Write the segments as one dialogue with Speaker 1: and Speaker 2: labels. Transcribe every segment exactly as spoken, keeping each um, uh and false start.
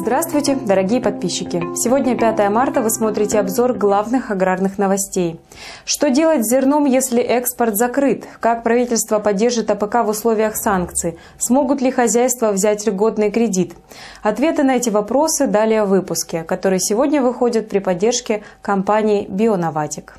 Speaker 1: Здравствуйте, дорогие подписчики! Сегодня пятое марта, вы смотрите обзор главных аграрных новостей. Что делать с зерном, если экспорт закрыт? Как правительство поддержит АПК в условиях санкций? Смогут ли хозяйства взять льготный кредит? Ответы на эти вопросы далее в выпуске, который сегодня выходит при поддержке компании «Бионоватик».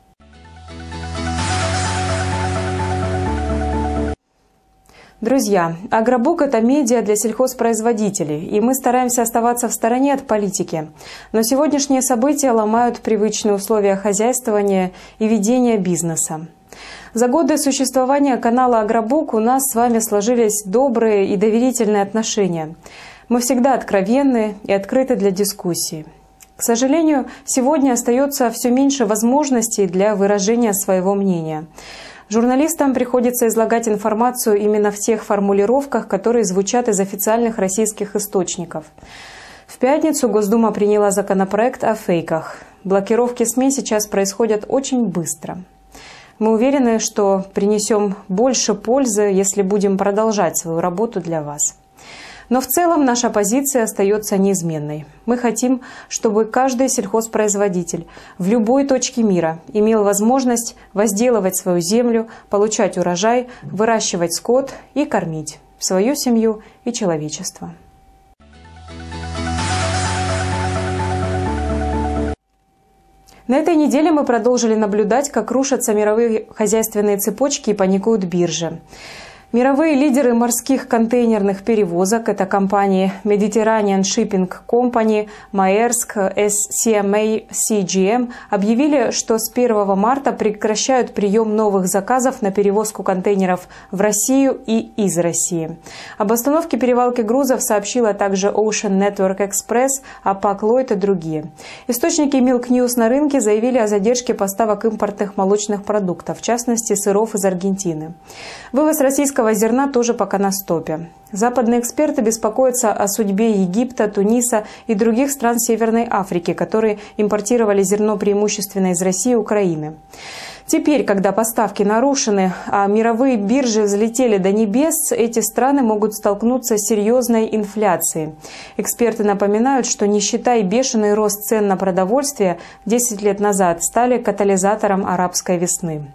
Speaker 1: Друзья, Агробук – это медиа для сельхозпроизводителей, и мы стараемся оставаться в стороне от политики. Но сегодняшние события ломают привычные условия хозяйствования и ведения бизнеса. За годы существования канала Агробук у нас с вами сложились добрые и доверительные отношения. Мы всегда откровенны и открыты для дискуссий. К сожалению, сегодня остается все меньше возможностей для выражения своего мнения. Журналистам приходится излагать информацию именно в тех формулировках, которые звучат из официальных российских источников. В пятницу Госдума приняла законопроект о фейках. Блокировки СМИ сейчас происходят очень быстро. Мы уверены, что принесем больше пользы, если будем продолжать свою работу для вас. Но в целом наша позиция остается неизменной. Мы хотим, чтобы каждый сельхозпроизводитель в любой точке мира имел возможность возделывать свою землю, получать урожай, выращивать скот и кормить свою семью и человечество. На этой неделе мы продолжили наблюдать, как рушатся мировые хозяйственные цепочки и паникуют биржи. Мировые лидеры морских контейнерных перевозок – это компании Mediterranean Shipping Company, Maersk, эс си эм эй си джи эм – объявили, что с первого марта прекращают прием новых заказов на перевозку контейнеров в Россию и из России. Об остановке перевалки грузов сообщила также Ocean Network Express, Hapag-Lloyd и другие. Источники Milk News на рынке заявили о задержке поставок импортных молочных продуктов, в частности сыров из Аргентины. Вывоз российского зерна тоже пока на стопе. Западные эксперты беспокоятся о судьбе Египта, Туниса и других стран Северной Африки, которые импортировали зерно преимущественно из России и Украины. Теперь, когда поставки нарушены, а мировые биржи взлетели до небес, эти страны могут столкнуться с серьезной инфляцией. Эксперты напоминают, что нищета и бешеный рост цен на продовольствие десять лет назад стали катализатором арабской весны.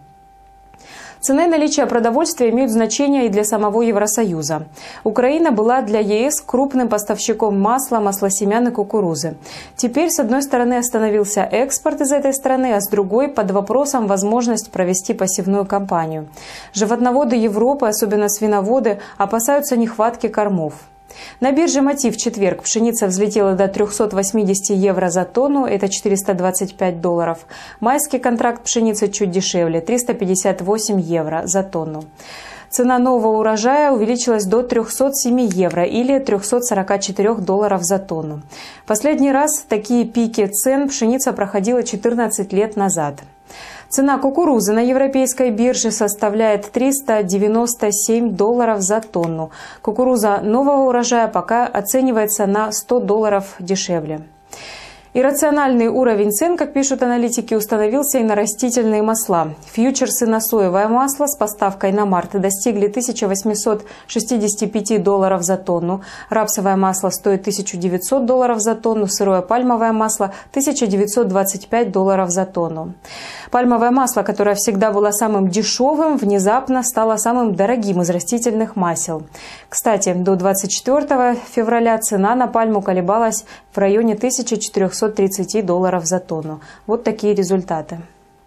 Speaker 1: Цена и наличие продовольствия имеют значение и для самого Евросоюза. Украина была для ЕС крупным поставщиком масла, маслосемян и кукурузы. Теперь, с одной стороны, остановился экспорт из этой страны, а с другой – под вопросом возможность провести посевную кампанию. Животноводы Европы, особенно свиноводы, опасаются нехватки кормов. На бирже «Мотив» в четверг пшеница взлетела до трёхсот восьмидесяти евро за тонну, это четыреста двадцать пять долларов. Майский контракт пшеницы чуть дешевле – триста пятьдесят восемь евро за тонну. Цена нового урожая увеличилась до трёхсот семи евро или трёхсот сорока четырёх долларов за тонну. Последний раз такие пики цен пшеница проходила четырнадцать лет назад. Цена кукурузы на европейской бирже составляет триста девяносто семь долларов за тонну. Кукуруза нового урожая пока оценивается на сто долларов дешевле. Иррациональный уровень цен, как пишут аналитики, установился и на растительные масла. Фьючерсы на соевое масло с поставкой на март достигли тысячи восьмисот шестидесяти пяти долларов за тонну. Рапсовое масло стоит тысячу девятьсот долларов за тонну, сырое пальмовое масло – тысяча девятьсот двадцать пять долларов за тонну. Пальмовое масло, которое всегда было самым дешевым, внезапно стало самым дорогим из растительных масел. Кстати, до двадцать четвёртого февраля цена на пальму колебалась в районе тысячи четырёхсот тридцати долларов за тонну. Вот такие результаты.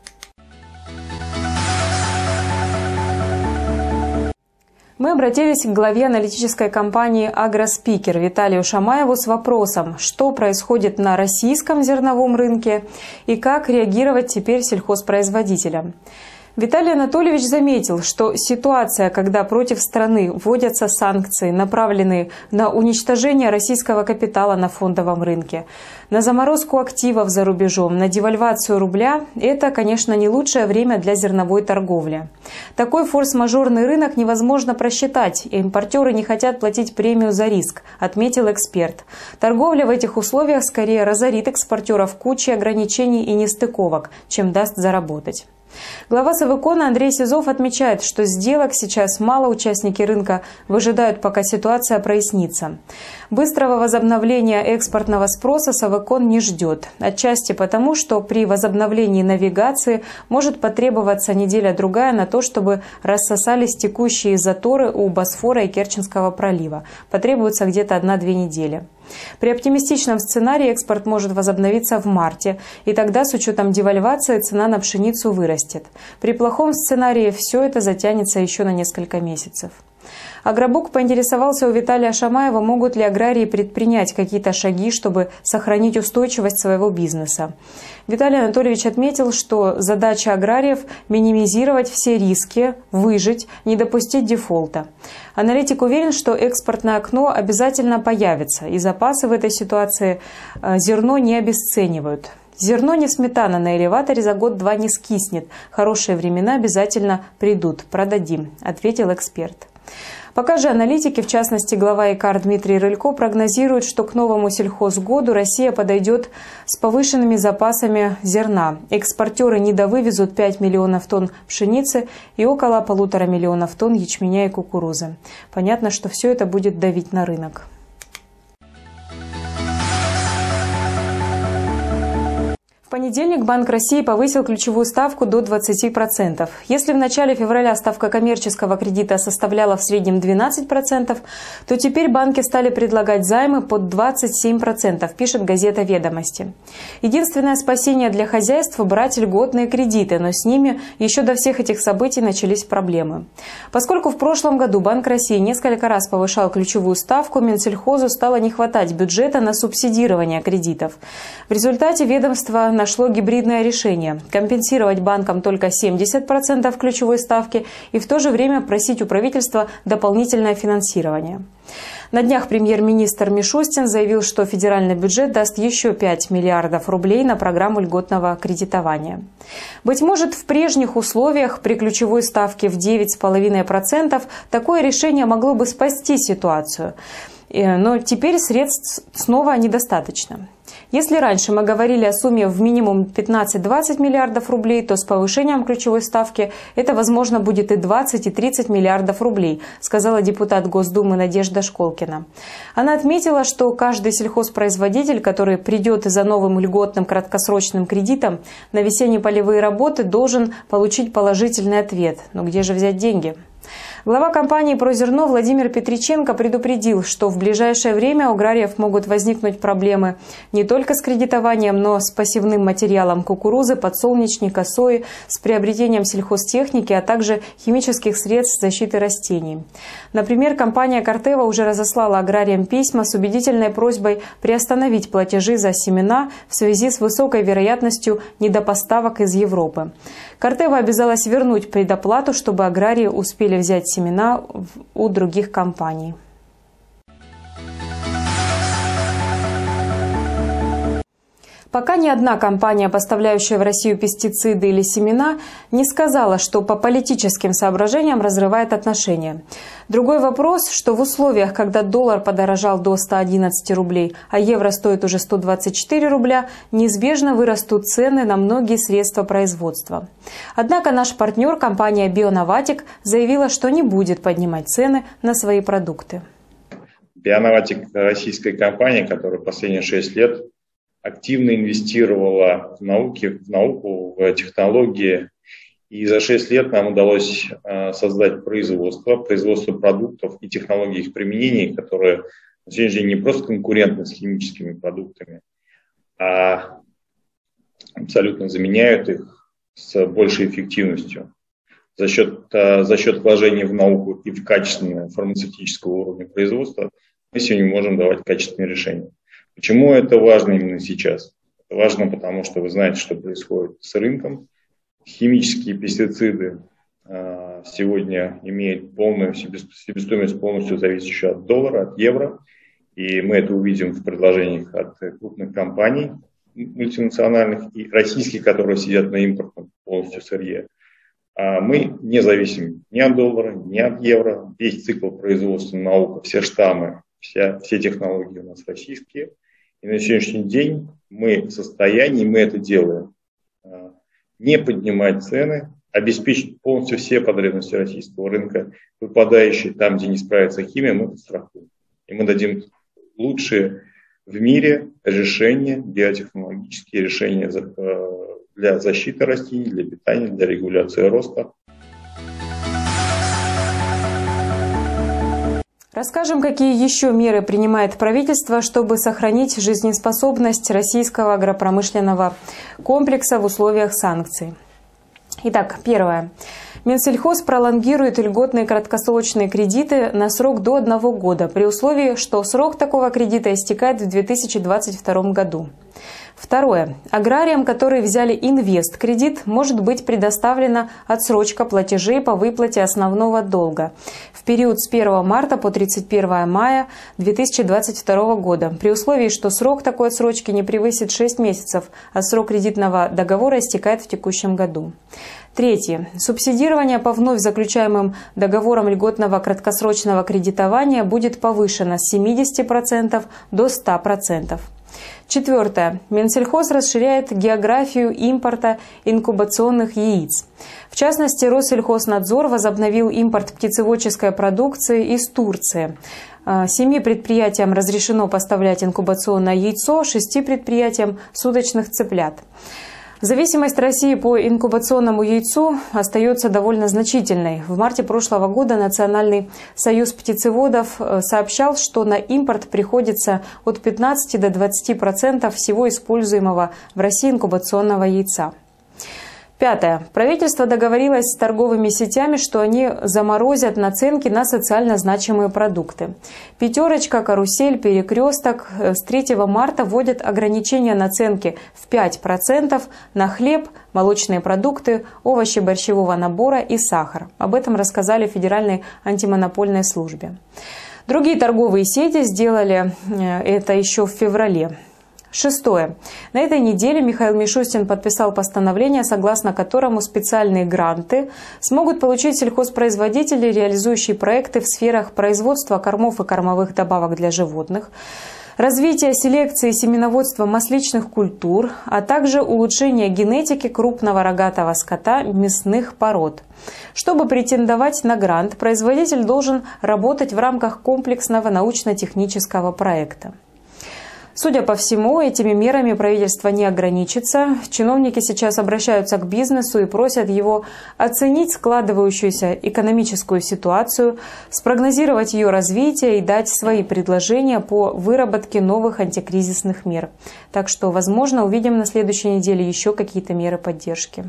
Speaker 1: Мы обратились к главе аналитической компании «Агроспикер» Виталию Шамаеву с вопросом, что происходит на российском зерновом рынке и как реагировать теперь сельхозпроизводителям. Виталий Анатольевич заметил, что ситуация, когда против страны вводятся санкции, направленные на уничтожение российского капитала на фондовом рынке, на заморозку активов за рубежом, на девальвацию рубля – это, конечно, не лучшее время для зерновой торговли. Такой форс-мажорный рынок невозможно просчитать, и импортеры не хотят платить премию за риск, отметил эксперт. Торговля в этих условиях скорее разорит экспортеров кучей ограничений и нестыковок, чем даст заработать. Глава Совэкона Андрей Сизов отмечает, что сделок сейчас мало, участники рынка выжидают, пока ситуация прояснится. Быстрого возобновления экспортного спроса Совэкон не ждет. Отчасти потому, что при возобновлении навигации может потребоваться неделя-другая на то, чтобы рассосались текущие заторы у Босфора и Керченского пролива. Потребуется где-то одна-две недели. При оптимистичном сценарии экспорт может возобновиться в марте, и тогда с учетом девальвации цена на пшеницу вырастет. При плохом сценарии все это затянется еще на несколько месяцев. Агробук поинтересовался у Виталия Шамаева, могут ли аграрии предпринять какие-то шаги, чтобы сохранить устойчивость своего бизнеса. Виталий Анатольевич отметил, что задача аграриев – минимизировать все риски, выжить, не допустить дефолта. Аналитик уверен, что экспортное окно обязательно появится, и запасы в этой ситуации зерно не обесценивают. Зерно не сметана, на элеваторе за год-два не скиснет. Хорошие времена обязательно придут, продадим, ответил эксперт. Пока же аналитики, в частности глава ИКАР Дмитрий Рылько, прогнозируют, что к новому сельхозгоду Россия подойдет с повышенными запасами зерна. Экспортеры недовывезут пять миллионов тонн пшеницы и около полутора миллионов тонн ячменя и кукурузы. Понятно, что все это будет давить на рынок. В понедельник Банк России повысил ключевую ставку до двадцати процентов. Если в начале февраля ставка коммерческого кредита составляла в среднем двенадцать процентов, то теперь банки стали предлагать займы под двадцать семь процентов, пишет газета «Ведомости». Единственное спасение для хозяйства – брать льготные кредиты, но с ними еще до всех этих событий начались проблемы. Поскольку в прошлом году Банк России несколько раз повышал ключевую ставку, Минсельхозу стало не хватать бюджета на субсидирование кредитов. В результате ведомство нашло гибридное решение – компенсировать банкам только семьдесят процентов ключевой ставки и в то же время просить у правительства дополнительное финансирование. На днях премьер-министр Мишустин заявил, что федеральный бюджет даст еще пять миллиардов рублей на программу льготного кредитования. Быть может, в прежних условиях при ключевой ставке в девять целых пять десятых процента такое решение могло бы спасти ситуацию. Но теперь средств снова недостаточно. Если раньше мы говорили о сумме в минимум пятнадцать-двадцать миллиардов рублей, то с повышением ключевой ставки это, возможно, будет и двадцать, и тридцать миллиардов рублей, сказала депутат Госдумы Надежда Школкина. Она отметила, что каждый сельхозпроизводитель, который придет за новым льготным краткосрочным кредитом на весенние полевые работы, должен получить положительный ответ. Но где же взять деньги? Глава компании «Прозерно» Владимир Петриченко предупредил, что в ближайшее время у аграриев могут возникнуть проблемы не только с кредитованием, но с посевным материалом кукурузы, подсолнечника, сои, с приобретением сельхозтехники, а также химических средств защиты растений. Например, компания «Кортева» уже разослала аграриям письма с убедительной просьбой приостановить платежи за семена в связи с высокой вероятностью недопоставок из Европы. «Кортева» обязалась вернуть предоплату, чтобы аграрии успели взять семена у других компаний. Пока ни одна компания, поставляющая в Россию пестициды или семена, не сказала, что по политическим соображениям разрывает отношения. Другой вопрос, что в условиях, когда доллар подорожал до ста одиннадцати рублей, а евро стоит уже сто двадцать четыре рубля, неизбежно вырастут цены на многие средства производства. Однако наш партнер, компания «Бионоватик», заявила, что не будет поднимать цены на свои продукты.
Speaker 2: «Бионоватик» – российская компания, которая последние шесть лет активно инвестировала в науки, в науку, в технологии. И за шесть лет нам удалось создать производство, производство продуктов и технологий их применения, которые на сегодняшний день не просто конкурентны с химическими продуктами, а абсолютно заменяют их с большей эффективностью. За счет, за счет вложений в науку и в качественное фармацевтического уровня производства мы сегодня можем давать качественные решения. Почему это важно именно сейчас? Это важно, потому что вы знаете, что происходит с рынком. Химические пестициды э, сегодня имеют полную себестоимость, полностью зависящую от доллара, от евро. И мы это увидим в предложениях от крупных компаний мультинациональных и российских, которые сидят на импортном полностью сырье. А мы не зависим ни от доллара, ни от евро. Весь цикл производства, наука, все штаммы, вся, все технологии у нас российские. И на сегодняшний день мы в состоянии, мы это делаем, не поднимать цены, обеспечить полностью все потребности российского рынка, выпадающие там, где не справится химия, мы подстрахуем. И мы дадим лучшие в мире решения, биотехнологические решения для защиты растений, для питания, для регуляции роста.
Speaker 1: Расскажем, какие еще меры принимает правительство, чтобы сохранить жизнеспособность российского агропромышленного комплекса в условиях санкций. Итак, первое. Минсельхоз пролонгирует льготные краткосрочные кредиты на срок до одного года, при условии, что срок такого кредита истекает в две тысячи двадцать втором году. Второе. Аграриям, которые взяли инвест-кредит, может быть предоставлена отсрочка платежей по выплате основного долга в период с первого марта по тридцать первое мая две тысячи двадцать второго года, при условии, что срок такой отсрочки не превысит шесть месяцев, а срок кредитного договора истекает в текущем году. Третье. Субсидирование по вновь заключаемым договорам льготного краткосрочного кредитования будет повышено с семидесяти процентов до ста процентов. Четвертое. Минсельхоз расширяет географию импорта инкубационных яиц. В частности, Россельхознадзор возобновил импорт птицеводческой продукции из Турции. Семи предприятиям разрешено поставлять инкубационное яйцо, шести предприятиям – суточных цыплят. Зависимость России по инкубационному яйцу остается довольно значительной. В марте прошлого года Национальный союз птицеводов сообщал, что на импорт приходится от пятнадцати до двадцати процентов всего используемого в России инкубационного яйца. Пятое. Правительство договорилось с торговыми сетями, что они заморозят наценки на социально значимые продукты. «Пятерочка», «Карусель», «Перекресток» с третьего марта вводят ограничения наценки в пять процентов на хлеб, молочные продукты, овощи борщевого набора и сахар. Об этом рассказали в Федеральной антимонопольной службе. Другие торговые сети сделали это еще в феврале. Шестое. На этой неделе Михаил Мишустин подписал постановление, согласно которому специальные гранты смогут получить сельхозпроизводители, реализующие проекты в сферах производства кормов и кормовых добавок для животных, развития селекции и семеноводства масличных культур, а также улучшения генетики крупного рогатого скота мясных пород. Чтобы претендовать на грант, производитель должен работать в рамках комплексного научно-технического проекта. Судя по всему, этими мерами правительство не ограничится. Чиновники сейчас обращаются к бизнесу и просят его оценить складывающуюся экономическую ситуацию, спрогнозировать ее развитие и дать свои предложения по выработке новых антикризисных мер. Так что, возможно, увидим на следующей неделе еще какие-то меры поддержки.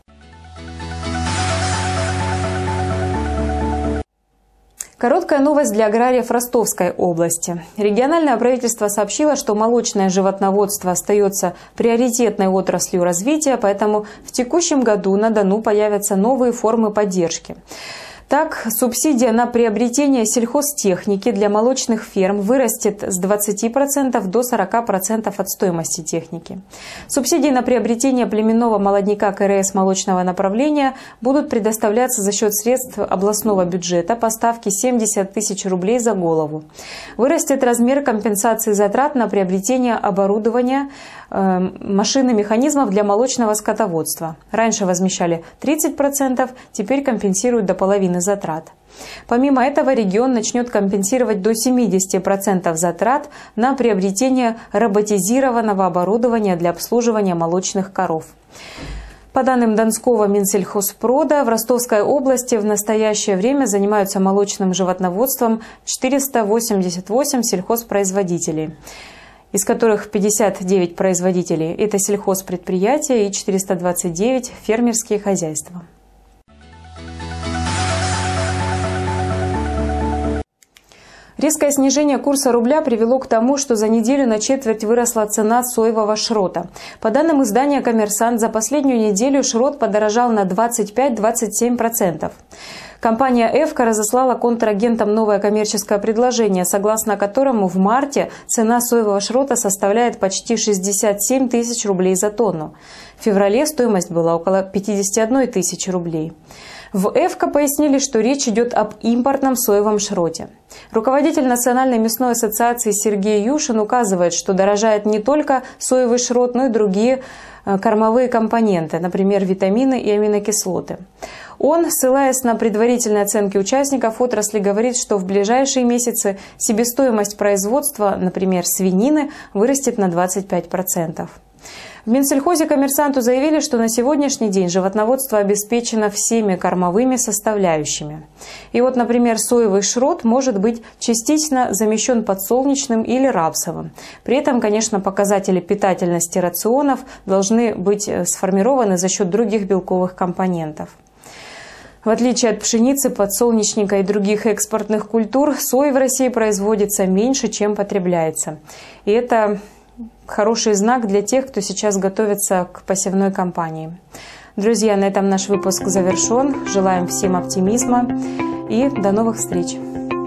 Speaker 1: Короткая новость для аграриев Ростовской области. Региональное правительство сообщило, что молочное животноводство остается приоритетной отраслью развития, поэтому в текущем году на Дону появятся новые формы поддержки. Так, субсидия на приобретение сельхозтехники для молочных ферм вырастет с двадцати процентов до сорока процентов от стоимости техники. Субсидии на приобретение племенного молодняка КРС молочного направления будут предоставляться за счет средств областного бюджета по ставке семьдесят тысяч рублей за голову. Вырастет размер компенсации затрат на приобретение оборудования, э, машин и механизмов для молочного скотоводства. Раньше возмещали тридцать процентов, теперь компенсируют до половины затрат. Помимо этого, регион начнет компенсировать до семидесяти процентов затрат на приобретение роботизированного оборудования для обслуживания молочных коров. По данным Донского Минсельхозпрода, в Ростовской области в настоящее время занимаются молочным животноводством четыреста восемьдесят восемь сельхозпроизводителей, из которых пятьдесят девять производителей – это сельхозпредприятия и четыреста двадцать девять – фермерские хозяйства. Резкое снижение курса рубля привело к тому, что за неделю на четверть выросла цена соевого шрота. По данным издания «Коммерсант», за последнюю неделю шрот подорожал на двадцать пять — двадцать семь процентов. Компания «Эвка» разослала контрагентам новое коммерческое предложение, согласно которому в марте цена соевого шрота составляет почти шестьдесят семь тысяч рублей за тонну. В феврале стоимость была около пятидесяти одной тысячи рублей. В ЭФКО пояснили, что речь идет об импортном соевом шроте. Руководитель Национальной мясной ассоциации Сергей Юшин указывает, что дорожает не только соевый шрот, но и другие кормовые компоненты, например, витамины и аминокислоты. Он, ссылаясь на предварительные оценки участников отрасли, говорит, что в ближайшие месяцы себестоимость производства, например, свинины, вырастет на двадцать пять процентов. В Минсельхозе «Коммерсанту» заявили, что на сегодняшний день животноводство обеспечено всеми кормовыми составляющими. И вот, например, соевый шрот может быть частично замещен подсолнечным или рапсовым. При этом, конечно, показатели питательности рационов должны быть сформированы за счет других белковых компонентов. В отличие от пшеницы, подсолнечника и других экспортных культур, сои в России производится меньше, чем потребляется. И это хороший знак для тех, кто сейчас готовится к посевной кампании. Друзья, на этом наш выпуск завершен. Желаем всем оптимизма и до новых встреч!